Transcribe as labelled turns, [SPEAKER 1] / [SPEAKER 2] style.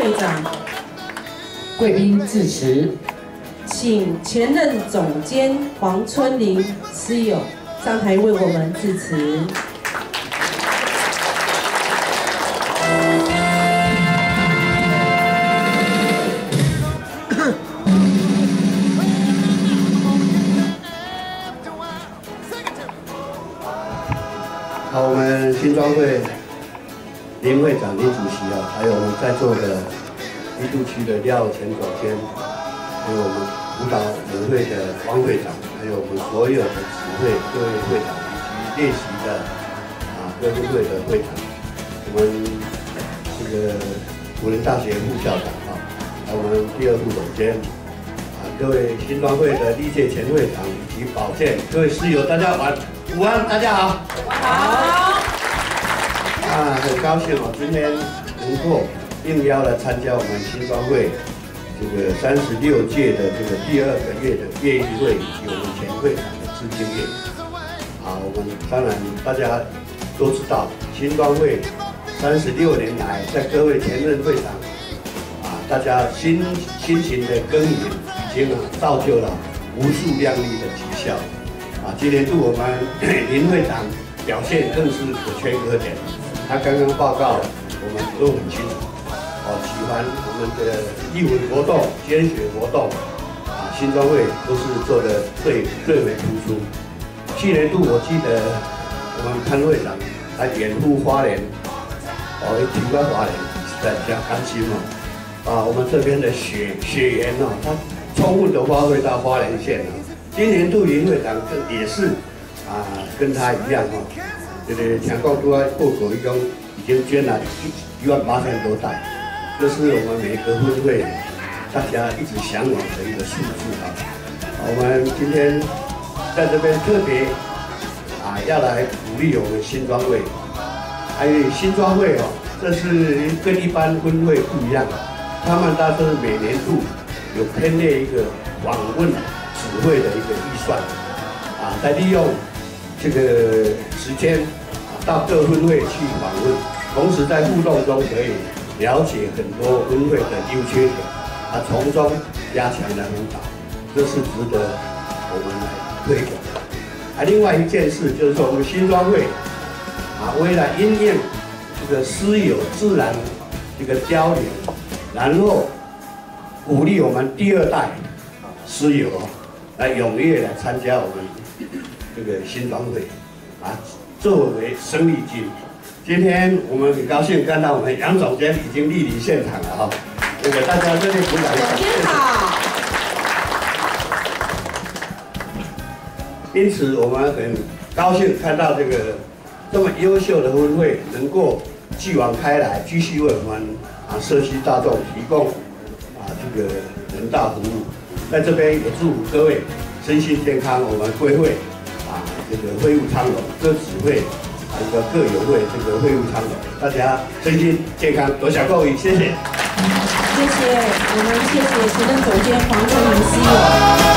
[SPEAKER 1] 会长，
[SPEAKER 2] 贵宾致辞，
[SPEAKER 1] 请前任总监黄春玲私友上台为我们致辞。
[SPEAKER 3] 好，我们新庄会林会长、林主席啊，还有我们在座的一度区的廖前总监，还有我们辅导委员会的汪会长，还有我们所有的指挥各位会长以及列席的各分会的会长，我们这个辅仁大学副校长还有我们第二副总监各位新庄会的历届前会长以及保健各位师友，大家午安，大家好。
[SPEAKER 1] 好，
[SPEAKER 3] 很高兴今天能够应邀来参加我们新庄会这个36届的这个第2个月的业议会以及我们前会长的致敬宴。我们当然大家都知道，新庄会36年来，在各位前任会长大家辛勤的耕耘，已经造就了无数亮丽的绩效。今年度我们林会长。 表现更是可圈可点。他刚刚报告，我们都很清楚。喜欢我们的艺文活动、兼学活动，新庄会都是做的最为突出。去年度我记得我们潘会长还远赴花莲，提到花莲实在比较甘心我们这边的血缘它充分的发挥到花莲县今年度林会长也是。 跟他一样这个听讲都在报告中已经捐了18000多袋，这是我们每个分会大家一直向往的一个数字我们今天在这边特别要来鼓励我们新庄会，因为新庄会这是跟一般分会不一样，他们大致每年度有编列一个访问指挥的一个预算在利用。 这个时间到各分会去访问，同时在互动中可以了解很多分会的优缺点，从中加强的辅导，这是值得我们来推广的。另外一件事就是说，我们新庄会为了因应这个师友自然这个交流，然后鼓励我们第2代师友来踊跃来参加我们。 这个新庄会作为生力军，今天我们很高兴看到我们杨总监已经莅临现场了这个大家热烈鼓掌一下。
[SPEAKER 1] 总监好。
[SPEAKER 3] 因此，我们很高兴看到这个这么优秀的分会能够继往开来，继续为我们社区大众提供这个人道服务。在这边也祝福各位身心健康，我们贵会。 这个会务昌隆，各指会一个各友会这个会务昌隆，大家身心健康，多小够益，谢谢。
[SPEAKER 1] 谢谢，我们谢谢时任总监黄春玲CEO。